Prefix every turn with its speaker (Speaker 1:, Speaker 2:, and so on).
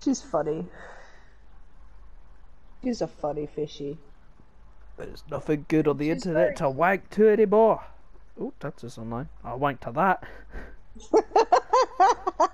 Speaker 1: She's funny. She's a funny fishy.
Speaker 2: There's nothing good on the
Speaker 1: She's
Speaker 2: internet to wank to anymore. Oh, that's just online. I'll wank to that.
Speaker 1: very...